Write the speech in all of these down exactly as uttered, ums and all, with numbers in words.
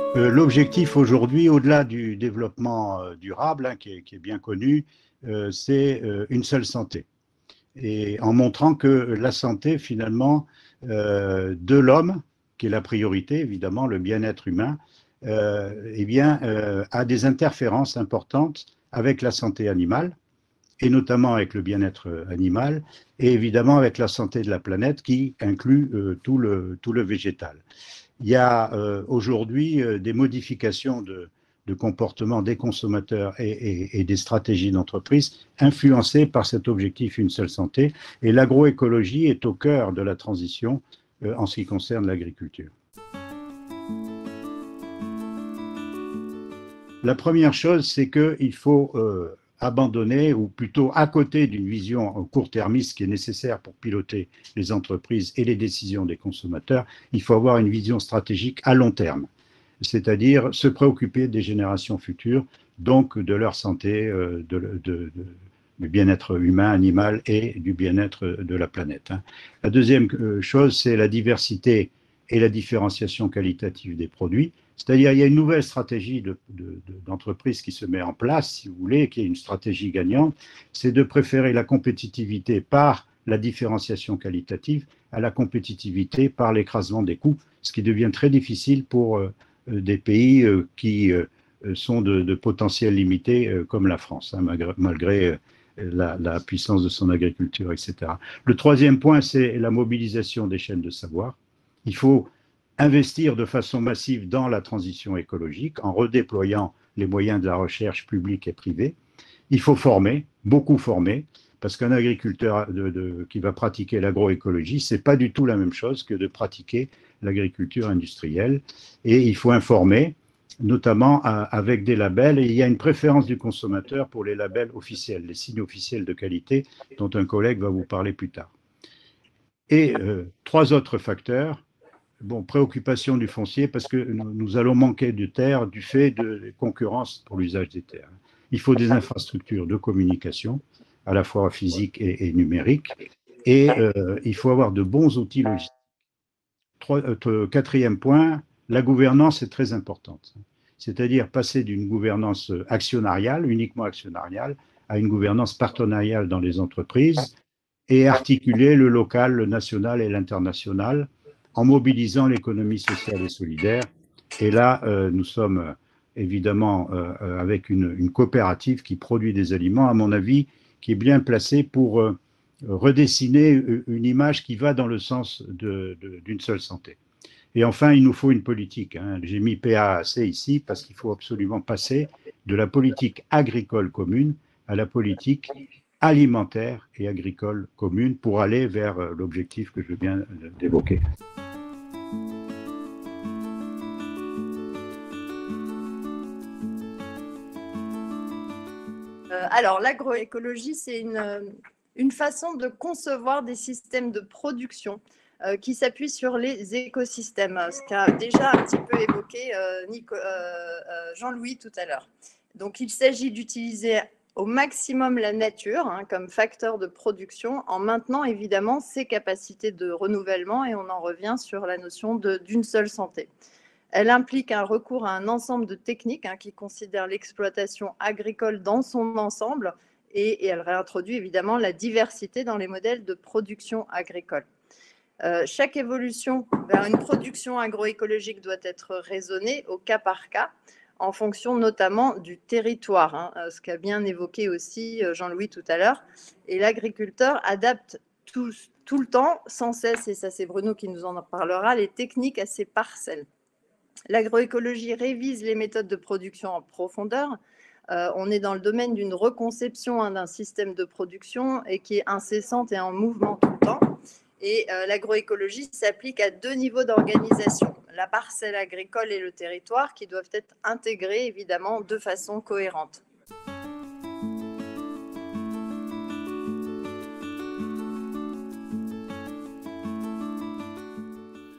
Euh, L'objectif aujourd'hui, au-delà du développement euh, durable, hein, qui est, qui est bien connu, euh, c'est euh, une seule santé. Et en montrant que la santé, finalement, euh, de l'homme, qui est la priorité, évidemment, le bien-être humain, euh, eh bien, euh, a des interférences importantes avec la santé animale, et notamment avec le bien-être animal, et évidemment avec la santé de la planète, qui inclut euh, tout le, tout le végétal. Il y a euh, aujourd'hui euh, des modifications de, de comportement des consommateurs et, et, et des stratégies d'entreprise influencées par cet objectif une seule santé. Et l'agroécologie est au cœur de la transition euh, en ce qui concerne l'agriculture. La première chose, c'est qu'il faut euh, abandonner, ou plutôt à côté d'une vision court-termiste qui est nécessaire pour piloter les entreprises et les décisions des consommateurs, il faut avoir une vision stratégique à long terme, c'est-à-dire se préoccuper des générations futures, donc de leur santé, euh, de, de, de, du bien-être humain, animal et du bien-être de la planète. La deuxième chose, c'est la diversité et la différenciation qualitative des produits. C'est-à-dire, il y a une nouvelle stratégie de, de, de, d'entreprise qui se met en place, si vous voulez, qui est une stratégie gagnante, c'est de préférer la compétitivité par la différenciation qualitative à la compétitivité par l'écrasement des coûts, ce qui devient très difficile pour euh, des pays euh, qui euh, sont de, de potentiel limité, euh, comme la France, hein, malgré, malgré la, la puissance de son agriculture, et cetera. Le troisième point, c'est la mobilisation des chaînes de savoir. Il faut investir de façon massive dans la transition écologique en redéployant les moyens de la recherche publique et privée. Il faut former, beaucoup former, parce qu'un agriculteur de, de, qui va pratiquer l'agroécologie, ce n'est pas du tout la même chose que de pratiquer l'agriculture industrielle. Et il faut informer, notamment à, avec des labels. Et il y a une préférence du consommateur pour les labels officiels, les signes officiels de qualité, dont un collègue va vous parler plus tard. Et euh, trois autres facteurs. Bon, préoccupation du foncier parce que nous, nous allons manquer de terre du fait de concurrence pour l'usage des terres. Il faut des infrastructures de communication, à la fois physiques et, et numériques, et euh, il faut avoir de bons outils logistiques. Trois, euh, quatrième point, la gouvernance est très importante. C'est-à-dire passer d'une gouvernance actionnariale, uniquement actionnariale, à une gouvernance partenariale dans les entreprises, et articuler le local, le national et l'international en mobilisant l'économie sociale et solidaire. Et là, euh, nous sommes euh, évidemment euh, avec une, une, coopérative qui produit des aliments, à mon avis, qui est bien placée pour euh, redessiner une image qui va dans le sens d'une seule santé. Et enfin, il nous faut une politique. Hein. J'ai mis P A C ici parce qu'il faut absolument passer de la politique agricole commune à la politique alimentaire et agricole commune pour aller vers l'objectif que je viens d'évoquer. Euh, alors, l'agroécologie, c'est une, une façon de concevoir des systèmes de production euh, qui s'appuient sur les écosystèmes, ce qu'a déjà un petit peu évoqué euh, Nico, euh, euh, Jean-Louis tout à l'heure. Donc, il s'agit d'utiliser au maximum la nature hein, comme facteur de production en maintenant évidemment ses capacités de renouvellement, et on en revient sur la notion d'une seule santé. Elle implique un recours à un ensemble de techniques hein, qui considèrent l'exploitation agricole dans son ensemble, et, et elle réintroduit évidemment la diversité dans les modèles de production agricole. Euh, chaque évolution vers une production agroécologique doit être raisonnée au cas par cas, en fonction notamment du territoire, hein, ce qu'a bien évoqué aussi Jean-Louis tout à l'heure. Et l'agriculteur adapte tout, tout le temps, sans cesse, et ça c'est Bruno qui nous en parlera, les techniques à ses parcelles. L'agroécologie révise les méthodes de production en profondeur. Euh, on est dans le domaine d'une reconception hein, d'un système de production et qui est incessante et en mouvement tout le temps. Et euh, l'agroécologie s'applique à deux niveaux d'organisation, la parcelle agricole et le territoire, qui doivent être intégrés évidemment de façon cohérente.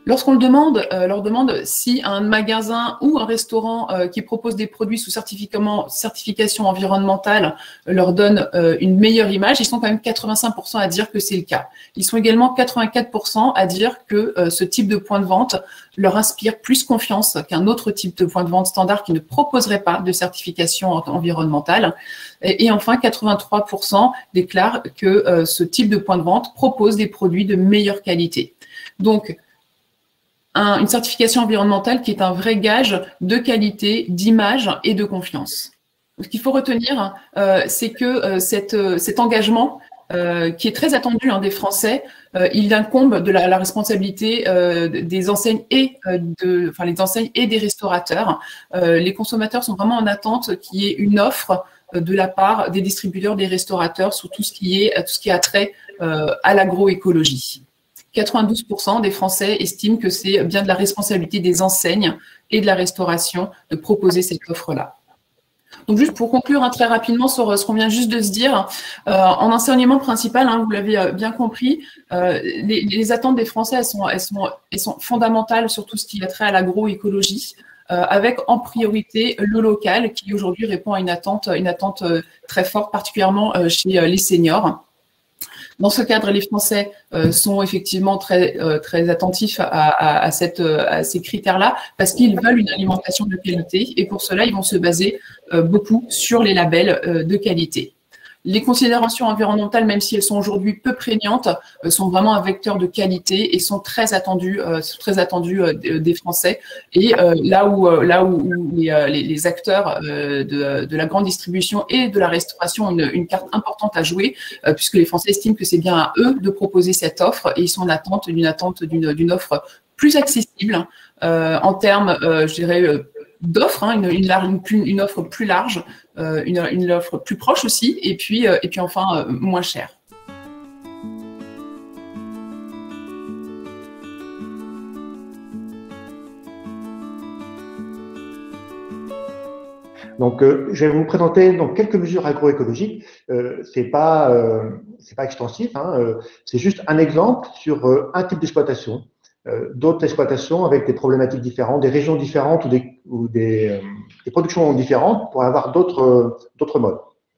Lorsqu'on le demande, euh, leur demande si un magasin ou un restaurant euh, qui propose des produits sous certification environnementale euh, leur donne euh, une meilleure image, ils sont quand même quatre-vingt-cinq pour cent à dire que c'est le cas. Ils sont également quatre-vingt-quatre pour cent à dire que euh, ce type de point de vente leur inspire plus confiance qu'un autre type de point de vente standard qui ne proposerait pas de certification environnementale. Et, et enfin, quatre-vingt-trois pour cent déclarent que euh, ce type de point de vente propose des produits de meilleure qualité. Donc, Un, une certification environnementale qui est un vrai gage de qualité, d'image et de confiance. Ce qu'il faut retenir, euh, c'est que euh, cette, euh, cet engagement, euh, qui est très attendu hein, des Français, euh, il incombe de la, la responsabilité euh, des enseignes et euh, de, enfin les enseignes et des restaurateurs. Euh, les consommateurs sont vraiment en attente qu'il y ait une offre euh, de la part des distributeurs, des restaurateurs sur tout ce qui est tout ce qui a trait euh, à l'agroécologie. quatre-vingt-douze pour cent des Français estiment que c'est bien de la responsabilité des enseignes et de la restauration de proposer cette offre-là. Donc, juste pour conclure hein, très rapidement sur ce qu'on vient juste de se dire, euh, en enseignement principal, hein, vous l'avez bien compris, euh, les, les attentes des Français, elles sont, elles, sont, elles sont fondamentales sur tout ce qui a trait à l'agroécologie, euh, avec en priorité le local qui aujourd'hui répond à une attente, une attente euh, très forte, particulièrement euh, chez euh, les seniors. Dans ce cadre, les Français euh, sont effectivement très, euh, très attentifs à, à, à, cette, à ces critères-là parce qu'ils veulent une alimentation de qualité et pour cela, ils vont se baser euh, beaucoup sur les labels euh, de qualité. Les considérations environnementales, même si elles sont aujourd'hui peu prégnantes, euh, sont vraiment un vecteur de qualité et sont très attendues, euh, sont très attendues euh, des Français. Et euh, là où, euh, là où, où les, euh, les acteurs euh, de, de la grande distribution et de la restauration ont une, une carte importante à jouer, euh, puisque les Français estiment que c'est bien à eux de proposer cette offre et ils sont en attente d'une attente d'une d'une offre plus accessible euh, en termes, euh, je dirais, euh, d'offres, hein, une, une, une, une offre plus large, euh, une, une offre plus proche aussi, et puis, euh, et puis enfin euh, moins chère. Donc, euh, je vais vous présenter donc quelques mesures agroécologiques. Euh, c'est pas, euh, c'est pas extensif, hein, euh, c'est juste un exemple sur euh, un type d'exploitation. Euh, d'autres exploitations avec des problématiques différentes, des régions différentes ou des, ou des, euh, des productions différentes pour avoir d'autres euh, d'autres modes.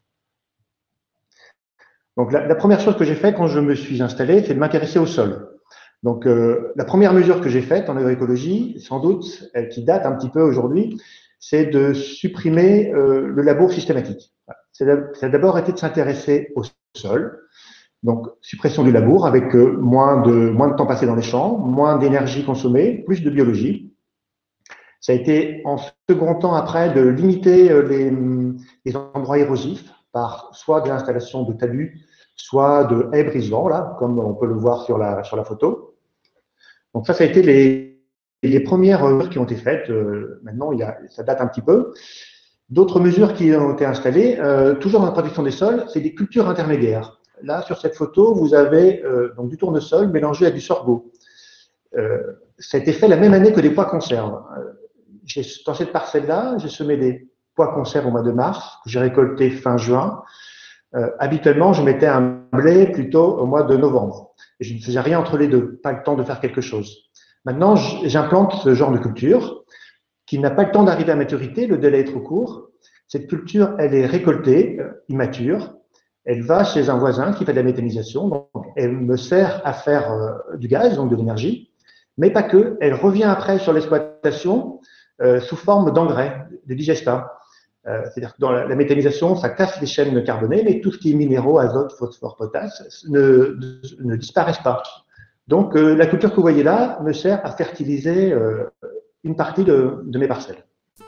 Donc, la, la première chose que j'ai faite quand je me suis installé, c'est de m'intéresser au sol. Donc, euh, la première mesure que j'ai faite en agroécologie, sans doute, elle, qui date un petit peu aujourd'hui, c'est de supprimer euh, le labour systématique. Ça a d'abord été de s'intéresser au sol. Donc, suppression du labour avec euh, moins, de, moins de temps passé dans les champs, moins d'énergie consommée, plus de biologie. Ça a été en second temps après de limiter euh, les, les endroits érosifs par soit de l'installation de talus, soit de haies brise-vent, là, comme on peut le voir sur la, sur la photo. Donc ça, ça a été les, les premières mesures qui ont été faites. Euh, maintenant, il y a, ça date un petit peu. D'autres mesures qui ont été installées, euh, toujours dans la protection des sols, c'est des cultures intermédiaires. Là, sur cette photo, vous avez euh, donc du tournesol mélangé à du sorgho. Euh, ça a été fait la même année que des pois conserves. Euh, dans cette parcelle-là, j'ai semé des pois conserves au mois de mars, que j'ai récolté fin juin. Euh, habituellement, je mettais un blé plutôt au mois de novembre. Et je ne faisais rien entre les deux, pas le temps de faire quelque chose. Maintenant, j'implante ce genre de culture qui n'a pas le temps d'arriver à maturité, le délai est trop court. Cette culture, elle est récoltée, euh, immature. Elle va chez un voisin qui fait de la méthanisation, donc elle me sert à faire euh, du gaz, donc de l'énergie, mais pas que. Elle revient après sur l'exploitation euh, sous forme d'engrais, de digestat. Euh, C'est-à-dire que dans la, la méthanisation, ça casse les chaînes carbonées, mais tout ce qui est minéraux, azote, phosphore, potasse, ne, ne, ne disparaissent pas. Donc euh, la culture que vous voyez là me sert à fertiliser euh, une partie de, de mes parcelles.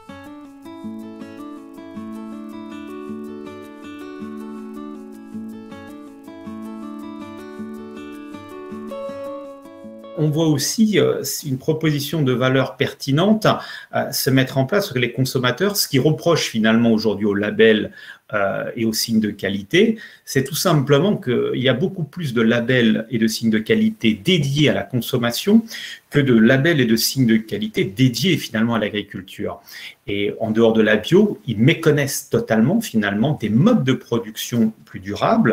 On voit aussi euh, une proposition de valeur pertinente euh, se mettre en place sur les consommateurs. Ce qui reproche finalement aujourd'hui au label euh, et aux signes de qualité, c'est tout simplement qu'il y a beaucoup plus de labels et de signes de qualité dédiés à la consommation que de labels et de signes de qualité dédiés finalement à l'agriculture. Et en dehors de la bio, ils méconnaissent totalement finalement des modes de production plus durables,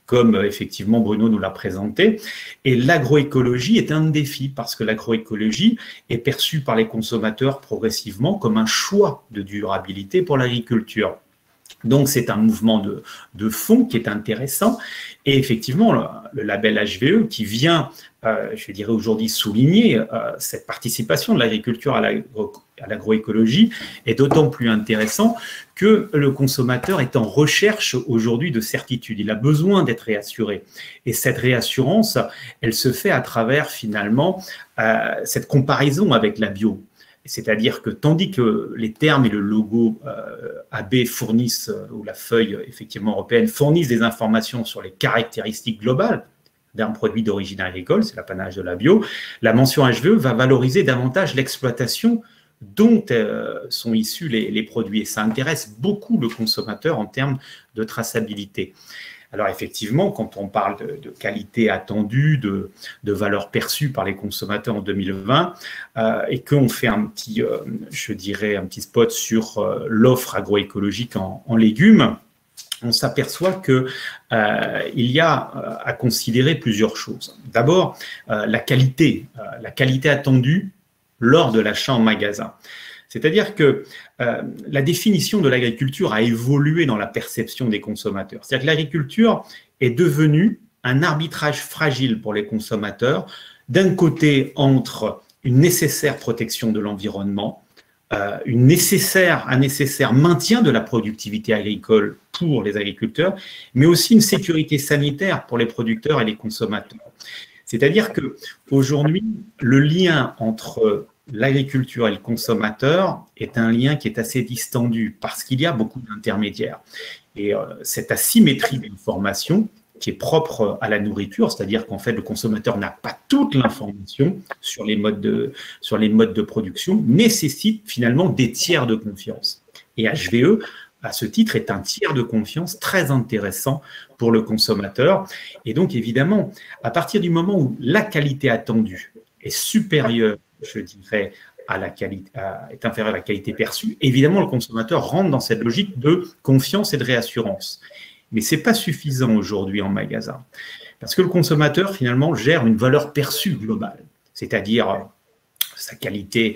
comme effectivement Bruno nous l'a présenté. Et l'agroécologie est un défi parce que l'agroécologie est perçue par les consommateurs progressivement comme un choix de durabilité pour l'agriculture. Donc, c'est un mouvement de, de fond qui est intéressant. Et effectivement, le, le label H V E qui vient, euh, je dirais aujourd'hui, souligner euh, cette participation de l'agriculture à l'agroécologie est d'autant plus intéressant que le consommateur est en recherche aujourd'hui de certitude. Il a besoin d'être réassuré. Et cette réassurance, elle se fait à travers finalement euh, cette comparaison avec la bio. C'est-à-dire que tandis que les termes et le logo euh, A B fournissent, euh, ou la feuille effectivement européenne, fournissent des informations sur les caractéristiques globales d'un produit d'origine agricole, c'est l'apanage de la bio, la mention H V E va valoriser davantage l'exploitation dont euh, sont issus les, les produits. Et ça intéresse beaucoup le consommateur en termes de traçabilité. Alors effectivement, quand on parle de, de qualité attendue, de, de valeur perçue par les consommateurs en deux mille vingt, euh, et qu'on fait un petit, euh, je dirais, un petit spot sur euh, l'offre agroécologique en, en légumes, on s'aperçoit qu'il euh, y a euh, à considérer plusieurs choses. D'abord, euh, la qualité, euh, la qualité attendue lors de l'achat en magasin. C'est-à-dire que euh, la définition de l'agriculture a évolué dans la perception des consommateurs. C'est-à-dire que l'agriculture est devenue un arbitrage fragile pour les consommateurs, d'un côté entre une nécessaire protection de l'environnement, euh, une nécessaire, un nécessaire maintien de la productivité agricole pour les agriculteurs, mais aussi une sécurité sanitaire pour les producteurs et les consommateurs. C'est-à-dire qu'aujourd'hui, le lien entre l'agriculture et le consommateur est un lien qui est assez distendu parce qu'il y a beaucoup d'intermédiaires. Et euh, cette asymétrie d'information qui est propre à la nourriture, c'est-à-dire qu'en fait, le consommateur n'a pas toute l'information sur les modes de, sur les modes de production, nécessite finalement des tiers de confiance. Et H V E, à ce titre, est un tiers de confiance très intéressant pour le consommateur. Et donc, évidemment, à partir du moment où la qualité attendue est supérieure, je dirais, à la qualité, à, est inférieure à la qualité perçue, évidemment, le consommateur rentre dans cette logique de confiance et de réassurance. Mais ce n'est pas suffisant aujourd'hui en magasin, parce que le consommateur, finalement, gère une valeur perçue globale, c'est-à-dire sa qualité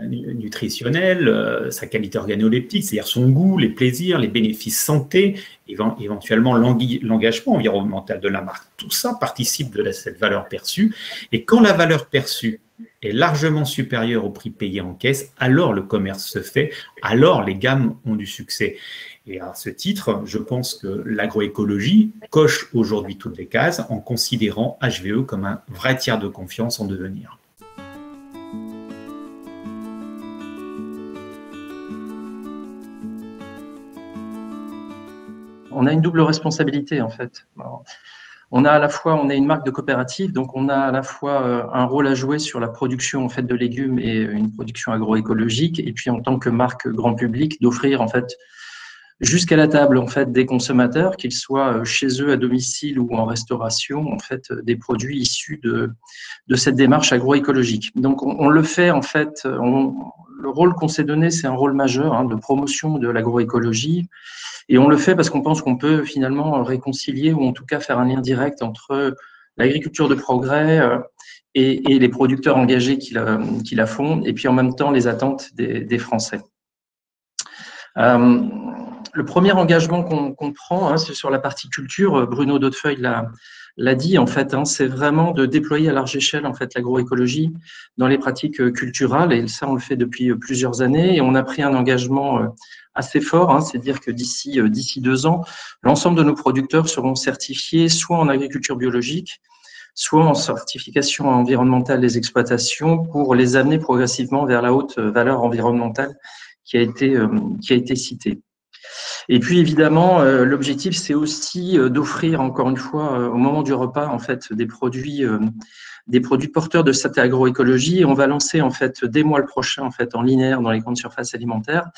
nutritionnelle, sa qualité organoleptique, c'est-à-dire son goût, les plaisirs, les bénéfices santé, éventuellement l'engagement environnemental de la marque. Tout ça participe de cette valeur perçue. Et quand la valeur perçue est largement supérieure au prix payé en caisse, alors le commerce se fait, alors les gammes ont du succès. Et à ce titre, je pense que l'agroécologie coche aujourd'hui toutes les cases en considérant H V E comme un vrai tiers de confiance en devenir. On a une double responsabilité en fait. On a à la fois, on est une marque de coopérative, donc on a à la fois un rôle à jouer sur la production en fait de légumes et une production agroécologique, et puis en tant que marque grand public d'offrir en fait jusqu'à la table en fait des consommateurs, qu'ils soient chez eux à domicile ou en restauration, en fait des produits issus de de cette démarche agroécologique. Donc on, on le fait en fait, on, le rôle qu'on s'est donné, c'est un rôle majeur hein, de promotion de l'agroécologie. Et on le fait parce qu'on pense qu'on peut finalement réconcilier ou en tout cas faire un lien direct entre l'agriculture de progrès et, et les producteurs engagés qui la, qui la font, et puis en même temps les attentes des, des Français. Euh, le premier engagement qu'on qu'on prend, hein, c'est sur la partie culture. Bruno Dautefeuille l'a l'a dit en fait, hein, c'est vraiment de déployer à large échelle en fait l'agroécologie dans les pratiques culturales, et ça on le fait depuis plusieurs années, et on a pris un engagement assez fort, hein, c'est-à-dire que d'ici d'ici deux ans, l'ensemble de nos producteurs seront certifiés soit en agriculture biologique, soit en certification environnementale des exploitations, pour les amener progressivement vers la haute valeur environnementale qui a été qui a été citée. Et puis évidemment, euh, l'objectif c'est aussi euh, d'offrir encore une fois euh, au moment du repas en fait des produits euh, des produits porteurs de cette agroécologie. Et on va lancer en fait dès mois le prochain en fait en linéaire dans les grandes surfaces alimentaires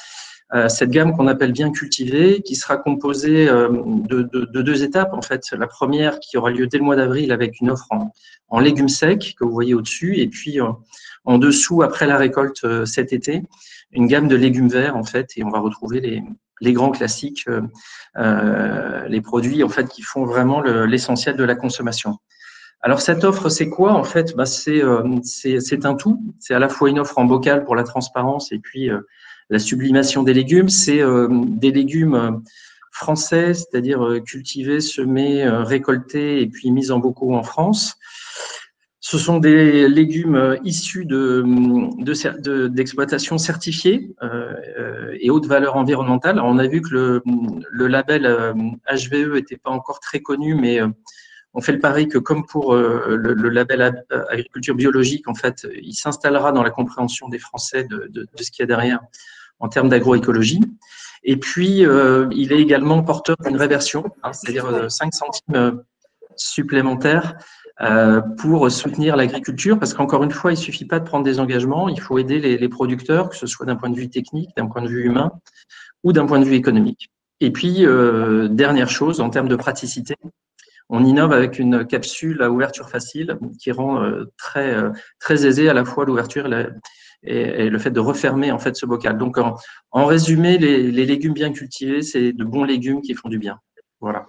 euh, cette gamme qu'on appelle bien cultivée, qui sera composée euh, de, de, de deux étapes en fait. La première qui aura lieu dès le mois d'avril avec une offre en, en légumes secs que vous voyez au-dessus, et puis euh, en dessous après la récolte euh, cet été, une gamme de légumes verts en fait, et on va retrouver les, les grands classiques, euh, euh, les produits en fait qui font vraiment l'essentiel de la consommation. Alors cette offre, c'est quoi en fait? Bah, c'est euh, c'est un tout. C'est à la fois une offre en bocal pour la transparence et puis euh, la sublimation des légumes. C'est euh, des légumes français, c'est-à-dire euh, cultivés, semés, euh, récoltés et puis mis en bocaux en France. Ce sont des légumes issus de d'exploitation de, de, certifiée euh, et haute valeur environnementale. Alors, on a vu que le, le label euh, H V E n'était pas encore très connu, mais euh, on fait le pari que comme pour euh, le, le label agriculture biologique, en fait, il s'installera dans la compréhension des Français de, de, de ce qu'il y a derrière en termes d'agroécologie. Et puis, euh, il est également porteur d'une réversion, hein, c'est-à-dire euh, cinq centimes supplémentaires euh, pour soutenir l'agriculture, parce qu'encore une fois, il ne suffit pas de prendre des engagements, il faut aider les, les producteurs, que ce soit d'un point de vue technique, d'un point de vue humain ou d'un point de vue économique. Et puis, euh, dernière chose, en termes de praticité, on innove avec une capsule à ouverture facile qui rend euh, très, euh, très aisé à la fois l'ouverture et, et, et le fait de refermer en fait ce bocal. Donc, en, en résumé, les, les légumes bien cultivés, c'est de bons légumes qui font du bien. Voilà.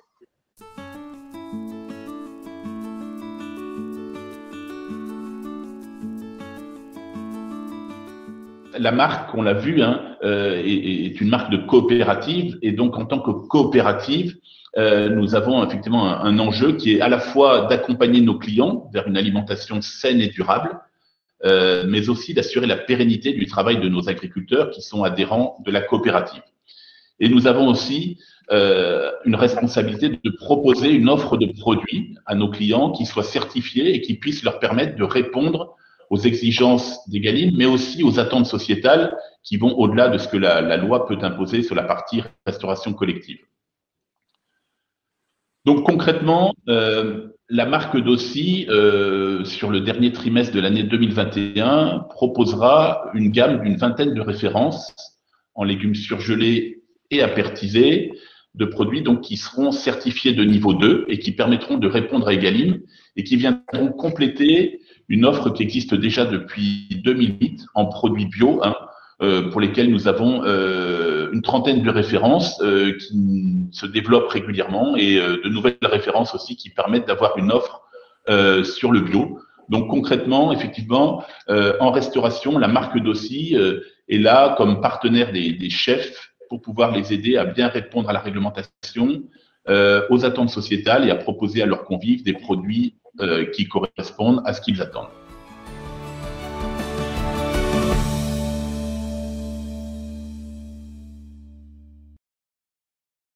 La marque, on l'a vu, hein, euh, est, est une marque de coopérative, et donc en tant que coopérative, euh, nous avons effectivement un, un enjeu qui est à la fois d'accompagner nos clients vers une alimentation saine et durable, euh, mais aussi d'assurer la pérennité du travail de nos agriculteurs qui sont adhérents de la coopérative. Et nous avons aussi euh, une responsabilité de proposer une offre de produits à nos clients qui soit certifiée et qui puisse leur permettre de répondre aux exigences d'Egalim, mais aussi aux attentes sociétales qui vont au-delà de ce que la, la loi peut imposer sur la partie restauration collective. Donc concrètement, euh, la marque Dossi, euh, sur le dernier trimestre de l'année deux mille vingt et un, proposera une gamme d'une vingtaine de références en légumes surgelés et apertisés, de produits donc qui seront certifiés de niveau deux et qui permettront de répondre à Egalim et qui viendront compléter une offre qui existe déjà depuis deux mille huit en produits bio, hein, euh, pour lesquels nous avons euh, une trentaine de références euh, qui se développent régulièrement et euh, de nouvelles références aussi qui permettent d'avoir une offre euh, sur le bio. Donc concrètement, effectivement, euh, en restauration, la marque Dossi euh, est là comme partenaire des, des chefs pour pouvoir les aider à bien répondre à la réglementation, euh, aux attentes sociétales et à proposer à leurs convives des produits euh, qui correspondent à ce qu'ils attendent.